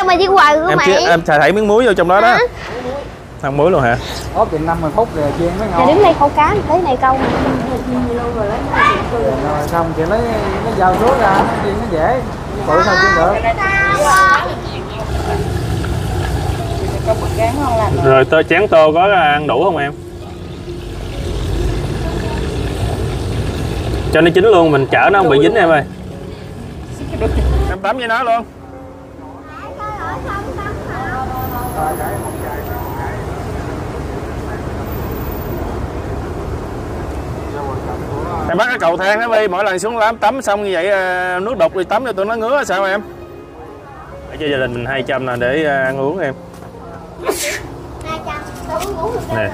đâu mà đi hoài của mày. Em xài thảy miếng muối vô trong đó đó. Ăn muối luôn hả? Ốp chừng 50 phút rồi chiên mới ngon. Mày đứng đây câu cá tới này câu mà. Rồi xong chị lấy nó dao xuống ra, nó chiên nó dễ. Tự sao chiên được. Rồi chén tô có ăn đủ không em? Cho nó chín luôn, mình chở nó không bị dính em ơi. Em tắm với nó luôn. Em bắt cái cầu thang đó đi, mỗi lần xuống lắm tắm xong như vậy nước đục đi tắm cho tụi nó ngứa sao em? Để cho gia đình mình 200 là để ăn uống em. Nè.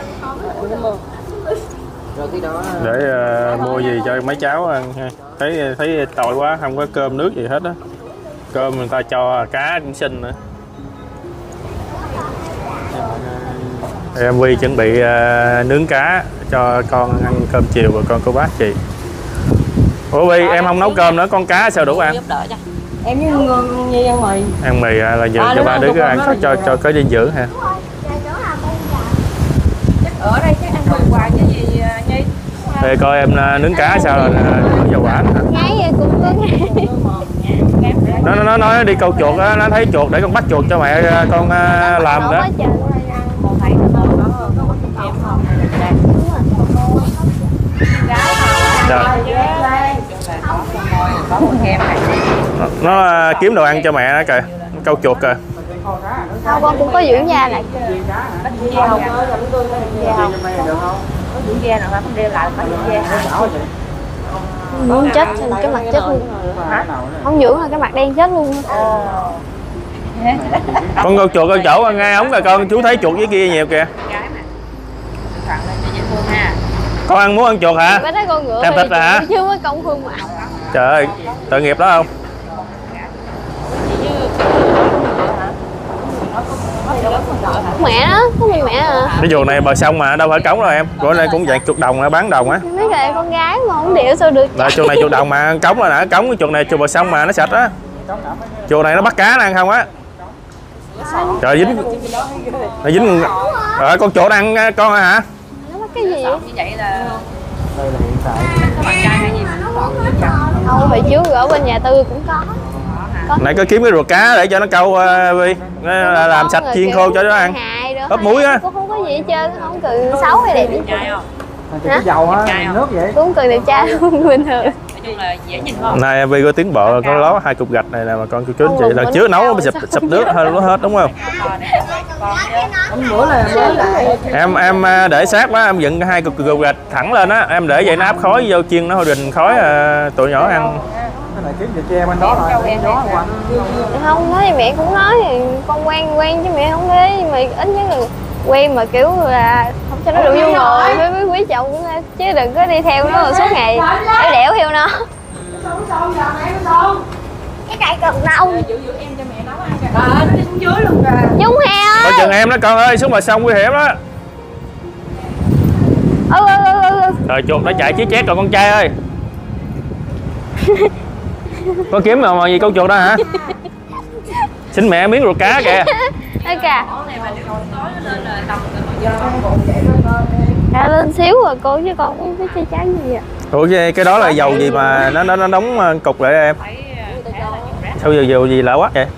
Để mua gì cho mấy cháu ăn ha. Thấy tội quá, không có cơm nước gì hết á. Cơm người ta cho cá cũng xinh nữa. Em Huy chuẩn bị nướng cá cho con ăn cơm chiều và con cô bác chị. Ủa Huy, em không nấu cơm nữa, con cá sao đủ ăn? Em với Nhi ăn mì. Ăn mì là giờ cho ba đứa ăn cho có dinh dưỡng hả? Chắc ở đây chắc ăn mì hoài chứ gì Nhi. Để coi em nướng cá sao là dầu quả hả? Ngay vậy cũng có ngay. Nó nói đi câu chuột á, nó thấy chuột để con bắt chuột cho mẹ con làm đó. Nó kiếm đồ ăn cho mẹ nó kìa, câu chuột kìa. Không, con cũng có dưỡng da lại. Da không? Da không? Có dưỡng da nào không đeo lại có dưỡng da. Muốn chết cái mặt chết luôn. Hả? Không dưỡng là cái mặt đen chết luôn. Con câu chuột ở chỗ ngay ống kìa con, chú thấy chuột dưới kia nhiều kìa. Con ăn muốn ăn chuột hả? Mấy cái con ngựa em thịt hả? chứ mới công Phương mà. Trời ơi, tội nghiệp đó không? Mẹ đó, có mình mẹ à. Cái chuột này bờ sông mà đâu phải cống đâu em. Bữa nay cũng dạng chuột đồng bán đồng á. Mấy cái con gái mà không điệu sao được. Là chuột này chuột đồng mà cống là đã cống, cái chuột này chuột bờ sông mà nó sạch á. Chuột này nó bắt cá nó ăn không á. Trời dính. Nó dính. Rồi con chuột ăn con hả? Nó bắt cái gì? Như vậy là đây là hiện tại có bạn trai hay gì mà nó còn không phải trước ở bên nhà Tư cũng có. Nãy có kiếm cái ruột cá để cho nó câu Vi, làm sạch chiên khô cho nó ăn. Ốp muối á. Cũng không có gì hết trơn, không cần xấu hay đẹp gì hết. Cái dầu á, nước vậy. Cũng cần đẹp trai luôn bình thường. Nói chung là dễ nhìn hơn. Này Vi có tiến bộ, có ló 2 cục gạch này nè mà con chú anh chị lần trước nấu nó sụp nước hơn nó hết đúng không? Em để sát quá, em dựng 2 cục gạch thẳng lên á, em để vậy nó áp khói vô chiên nó hồi đình khói tụi nhỏ ăn. Cái này kiếm về che bên đó rồi, gió qua. Không nói thì mẹ cũng nói con quen chứ mẹ không thấy, nhưng mà ít nhất là quen mà kiểu là không cho nó được vô ngồi với quý chồng cũng chứ đừng có đi theo nó rồi suốt ngày để đẻo theo nó. Cái cây cần nông Giữ em cho mẹ nấu ăn kìa. Nó đi xuống dưới luôn kìa. Dung Heo ơi. Coi chừng em đó con ơi, xuống bờ sông nguy hiểm đó. Rồi chuột nó chạy chí chét rồi con trai ơi. Con kiếm mà gì câu chuột đó hả? Xin mẹ miếng ruột cá kìa. Đây kìa. Lên xíu rồi cô chứ con không biết chơi trái gì à. Ủa cái đó là dầu gì mà nó đóng cục lại em? Sao giờ dầu gì lạ quá vậy?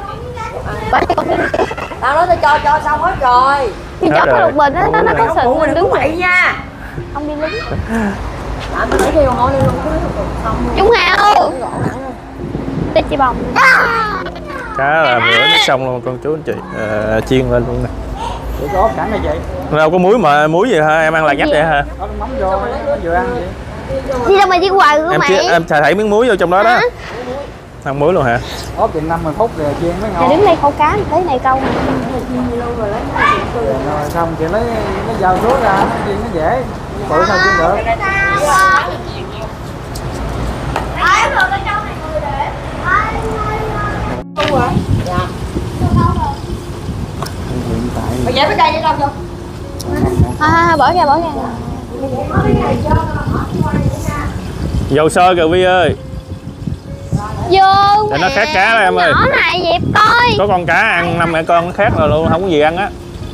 Tao nói tao cho xong hết rồi. Thì chốt cái lục bình đó, nó có sừng mình đứng bậy nha. Không đi lính. Tao lấy theo hỏi luôn xong. Dung Heo. Đi chị bồng. Cá là rửa nước xong luôn con chú anh chị, chiên lên luôn nè. Để có cảnh này vậy. Đâu có muối gì hả? Em ăn lạc nhách vậy hả? Có mắm vô, nó vừa ăn vậy. Đi đâu mà đi hoài của mày. Em xài thảy miếng muối vô trong đó đó. Ăn muối luôn hả? Ốp chừng 50 phút rồi chiên mới ngon. Mày đứng đây câu cá tới này câu mà. Rồi xong chị lấy nó dao xuống ra, nó chiên nó dễ. Tự sao chiên được. Bây giờ cái cây vậy đâu không? Bỏ ra. Dầu sôi kìa Vi ơi. Vô để nó khác cá đó em ơi. nhỏ này dẹp coi. Có con cá ăn 5 mẹ con nó khác rồi luôn, không có gì ăn á.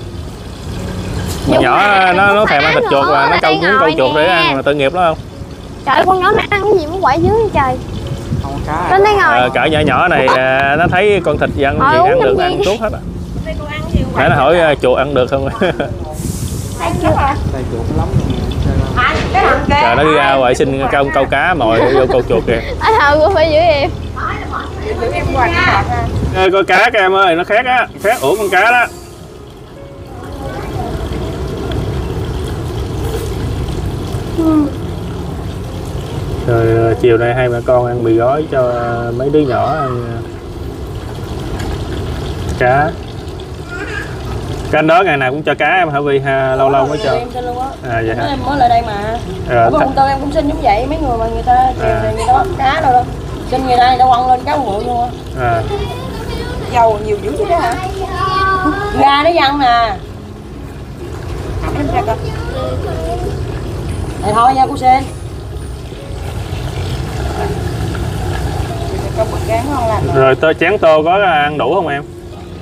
Mà nhỏ nó thèm ăn thịt chuột và nó câu cuốn câu chuột để ăn là tội nghiệp đó không. Trời, con nhỏ này ăn cái gì mới quậy dưới trời. Không cá. Lên đây ngồi. Cỡ nhỏ nhỏ này nó thấy con thịt gì ăn gì ăn được ăn tốt hết á. Nãy nó hỏi chuột ăn được không. Đây chuột lắm luôn. Trời, nó đi ra ngoài xin câu cá mồi vô câu chuột kìa. Anh Hào cũng phải giữ em. Coi cá các em ơi, nó khác á, khác ủa con cá đó. Rồi chiều nay hai mẹ con ăn mì gói cho mấy đứa nhỏ ăn cá. Cái anh đó ngày nào cũng cho cá em hả Vi ha, lâu lâu mới cho. Em xin luôn á. À vậy hả? Em mới lại đây mà. Ở Hồng Tân em cũng xin giống vậy, mấy người mà người ta chiều người ta bắt cá đâu đâu. Xin người ta quăng lên cá nguội luôn á. Dầu nhiều dữ vậy đó hả? Gà nó văng nè. Em ra coi. Thì thôi nha cô Sen. Rồi chén tô có ăn đủ không em?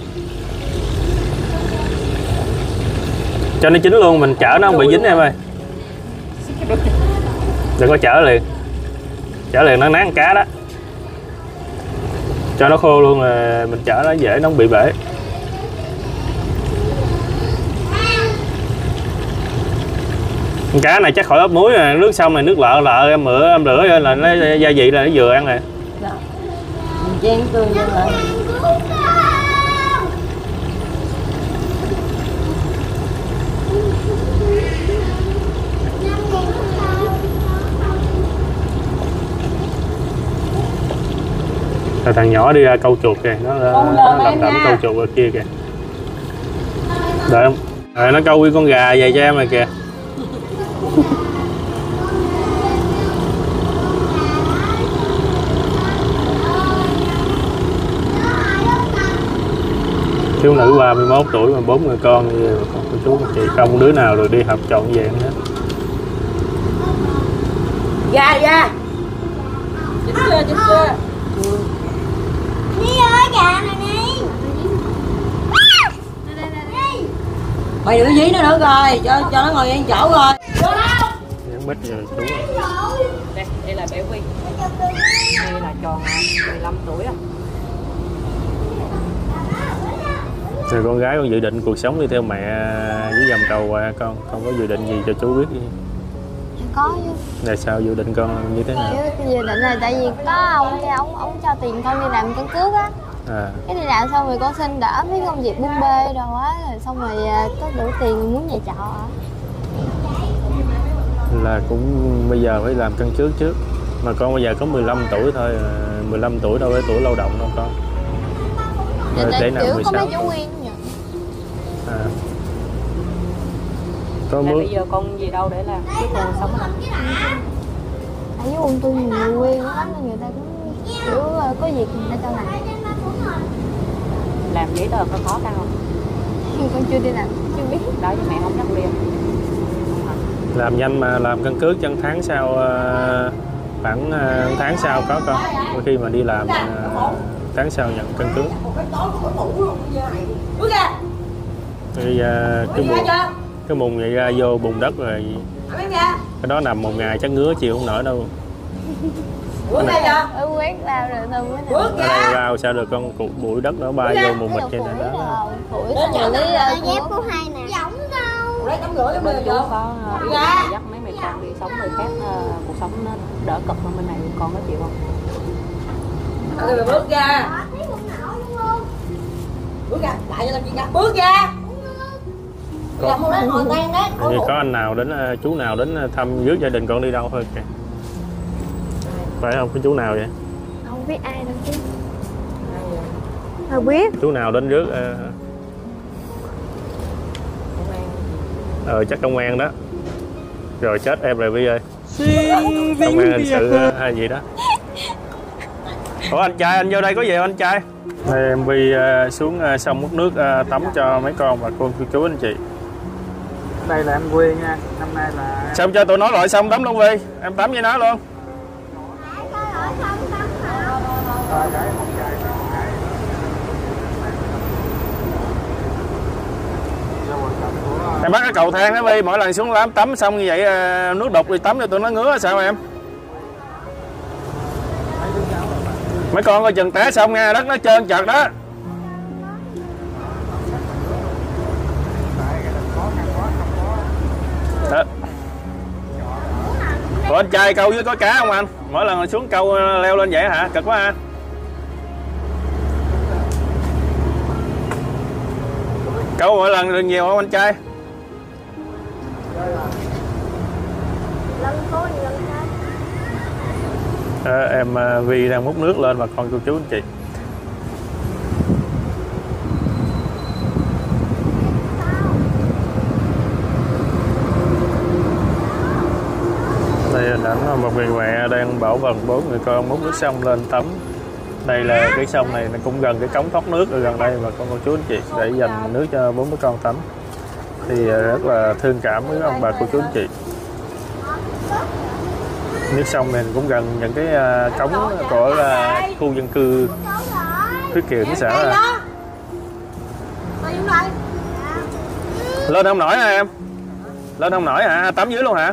Cho nó chín luôn, mình chở nó không bị dính em ơi. Đừng có chở liền. Chở liền nó nán cá đó. Cho nó khô luôn là mình chở nó dễ, nó không bị bể. Con cá này chắc khỏi ốp muối nè, nước xong này nước lợ lợ em rửa là nó gia vị là nó vừa ăn rồi. Chiên tươi như vậy. Thằng nhỏ đi ra câu chuột kìa, nó lẩm đẩm câu chuột ở kia kìa. Đợi không? Nó câu nguyên con gà về cho em rồi kìa. Thiếu nữ 31 tuổi mà 4 người con thì con cô chú chị không đứa nào được đi học trọn vẹn hết. Gà chín chưa Đi ơi, gà này đi. mày đừng dí nó nữa rồi, cho nó ngồi yên chỗ rồi. Nhắn bít rồi chú. Đây là bé Quy, đây là tròn 15 tuổi á. Rồi con gái con dự định cuộc sống đi theo mẹ với dầm cầu qua con có dự định gì cho chú biết đi. Có chứ. Là sao dự định con như thế nào? Cái dự định là tại vì có ông cho tiền con đi làm căn cước á. Cái đi làm xong rồi con xin đỡ mấy công việc bưng bê đồ á, rồi xong rồi có đủ tiền muốn nhà trọ ạ. Là cũng bây giờ phải làm căn cước trước. Mà con bây giờ có 15 tuổi thôi, 15 tuổi đâu phải tuổi lao động đâu con. Để nào 16 có mấy chú Nguyên nhỉ? Có mướn. Bây giờ con gì đâu để làm, chứ còn sống ở đâu? Ở dưới quận tôi nhiều Nguyên lắm nên người ta cũng kiểu có việc người ta cho làm. Làm giấy tờ có khó khăn không? Con chưa đi làm, chưa biết. Đó chứ mẹ không nhắc đi. Làm nhanh mà làm căn cước trong tháng sau, khoảng tháng sau có con. Khi mà đi làm tháng sau nhận căn cước. Thì cái mùng vậy ra vô bùn đất rồi. Cái đó nằm một ngày chắc ngứa chịu không nổi đâu. Quét lao rồi tôi mới ở đây lao sao được con cục bụi đất nó bay vô mùng mịt trên này đó. Phủi xong rồi lấy Dép của hai nè. Giống đâu. Lấy tắm rửa bên chú có yêu dắt mấy mẹ con đi sống nơi khác, cuộc sống nó đỡ cực hơn bên này, con có chịu không? Rồi bước ra. Bước ra, lại cho làm gì ra. Bước ra. Có anh nào đến chú nào đến thăm rước gia đình con đi đâu thôi kìa. Phải không? Cái chú nào vậy? Không biết ai đâu chứ. Không biết. Chú nào đến rước? Chắc công an đó. Rồi chết em rồi Vi ơi. Công an hình sự hay gì đó. Ủa anh trai, anh vô đây có gì không anh trai? Đây em Vi xuống sông múc nước tắm cho mấy con và cô chú anh chị. Đây là em Quyên nha, năm nay là... Xong cho tụi nó rồi xong tắm luôn Vi, em tắm với nó luôn. Em bắt cái cầu thang đó đi, mỗi lần xuống tắm xong như vậy nước đục đi tắm cho tụi nó ngứa sao em? Mấy con coi chừng té xong nha, đất nó trơn trượt đó. Đó. Ủa anh trai câu với có cá không anh? Mỗi lần xuống câu leo lên vậy hả? Cực quá ha. Câu mỗi lần được nhiều không anh trai? Em Vi đang múc nước lên và con cô chú anh chị. Đây hình ảnh một người mẹ đang bảo vận 4 người con múc nước sông lên tắm. Đây là cái sông này nó cũng gần cái cống thoát nước ở gần đây mà con cô chú anh chị để dành nước cho 4 đứa con tắm. Thì rất là thương cảm với ông bà cô chú anh chị. Nước sông này cũng gần những cái cống của khu dân cư Phước Kiều xã là. Lên không nổi hả em? Lên không nổi hả? Tắm dưới luôn hả?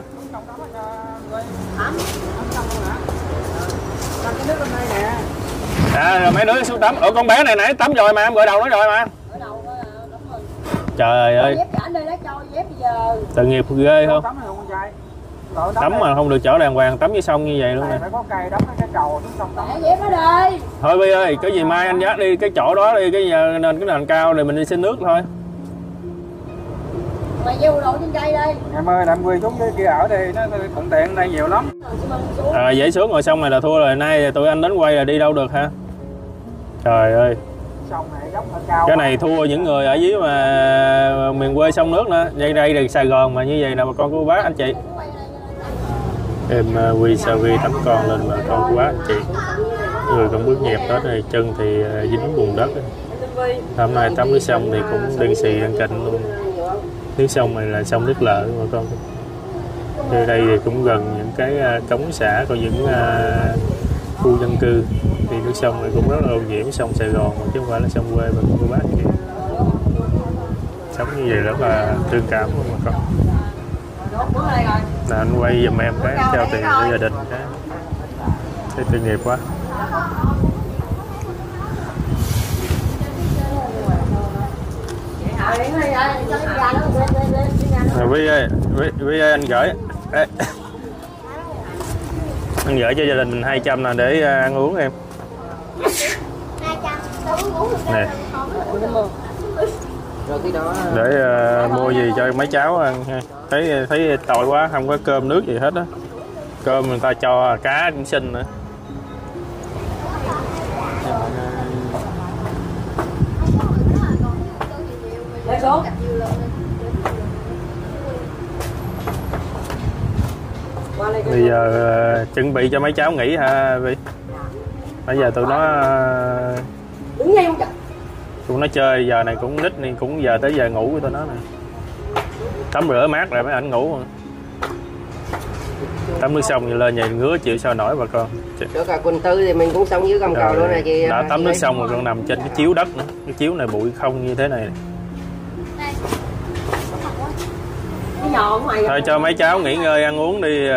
À mấy đứa xuống tắm. Ủa con bé này nãy tắm rồi mà em gội đầu nó rồi mà. Trời ơi. Tội nghiệp ghê không? Tắm mà không được chỗ đàng hoàng, tắm với sông như vậy luôn nè. Thôi Vi ơi, cái gì mai anh dắt đi cái chỗ đó đi, cái giờ nền cái nền cao rồi mình đi xin nước thôi. Mày gieo đồ trên cây đây. Em ơi, làm quy xuống kia ở đây nó thuận tiện đây nhiều lắm. Dễ xuống ngồi sông này là thua rồi, nay tụi anh đến quay là đi đâu được ha. Trời ơi. Cái này thua những người ở dưới mà miền quê sông nước nữa. Đây là Sài Gòn mà như vậy là bà con cô bác anh chị. Em Quy Sa Vi tắm con lên mà con cô bác anh chị. Người còn bước nhẹp hết này, chân thì dính bùn đất. Hôm nay tắm nước sông thì cũng đen xì đen cạnh luôn. Nước sông này là sông nước lợ mà con. Từ đây thì cũng gần những cái cống xã của những khu dân cư. Thì nước sông này cũng rất là ô nhiễm, sông Sài Gòn mà chứ không phải là sông quê mà cô bác chị. Sống như vậy rất là thương cảm luôn mà con. Là anh quay giùm em cái trao tiền cho gia đình cái thấy tội nghiệp quá. Vi ơi anh gửi anh gửi cho gia đình mình 200 là để ăn uống em. 200 nè. Để mua gì cho mấy cháu ăn ha. Thấy tội quá, không có cơm nước gì hết á. Cơm người ta cho cá cũng xinh nữa. Bây giờ chuẩn bị cho mấy cháu nghỉ hả Vi? Bây giờ tụi nó chơi giờ này cũng nít nên cũng giờ tới giờ ngủ của tụi nó nè. Tắm rửa mát rồi mấy ảnh ngủ. Tắm nước xong rồi lên vậy ngứa chịu sao nổi bà con. Chỗ cả Quỳnh Tư thì mình cũng sống dưới gầm cầu đó nè chị. Đã tắm nước xong rồi con nằm trên cái chiếu đất nữa. Cái chiếu này bụi không như thế này. Thôi cho mấy cháu nghỉ ngơi ăn uống đi.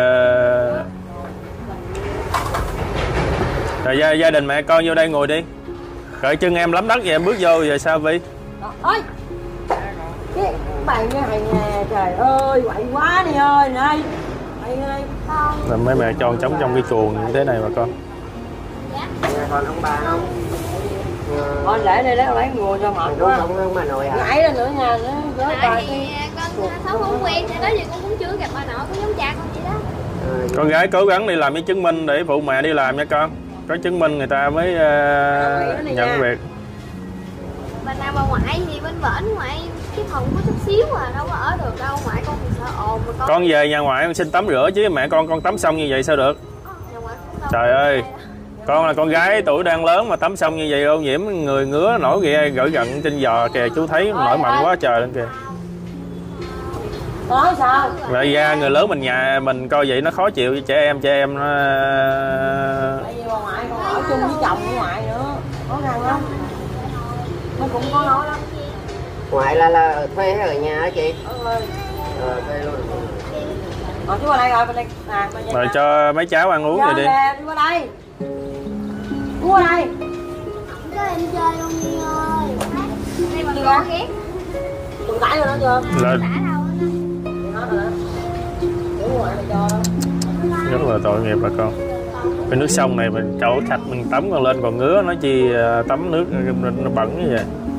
Rồi gia đình mẹ con vô đây ngồi đi. Cởi chân em lắm đất vậy em bước vô rồi sao Vi? Ôi. Cái bạn như này nè, trời ơi, quậy quá đi ơi này. Ơi. Là mấy mẹ cho trống trong cái chuồng như thế này mà con. Còn ông bà không? Con để đây lấy ngồi cho mệt quá. Không bà nội hả? Nhảy lên nữa nha, nó gớt bà thì con sống không quen cho đó giờ con cũng chưa gặp bà nội, cũng giống cha con vậy đó. Con gái cố gắng đi làm cái chứng minh để phụ mẹ đi làm nha con. Có chứng minh người ta mới nhận việc. Bà nào bà ngoại thì bên bển ngoại cái phòng có chút xíu à, đâu có ở được đâu, ngoại con thì sợ ồn mà con về nhà ngoại con xin tắm rửa chứ mẹ con tắm xong như vậy sao được. Trời ơi, con là con gái tuổi đang lớn mà tắm xong như vậy ô nhiễm người ngứa nổi ghê gửi gận trên giò kìa, chú thấy nổi mặn quá trời lên kìa. Nói sao? Vậy ra người lớn mình nhà mình coi vậy nó khó chịu với trẻ em nó. Tại vì bà ngoại còn ở chung với chồng của ngoại nữa, khó khăn lắm. Nó cũng có nói lắm. Ngoại là thuê hay ở nhà hả chị? Thuê luôn. Chú qua đây rồi, bên đây. Rồi cho mấy cháu ăn uống rồi đi. Đi qua đây. Chú qua đây. Cho em chơi luôn đi ơi. Đây mà có ghét. Tụi tải rồi đó chưa? Lên. Nó rồi đó. Chú ngoại mày cho đó. Rất là tội nghiệp bà con. Cái nước sông này mình chỗ khách mình tắm còn lên còn ngứa, nói chi tắm nước nó bẩn như vậy.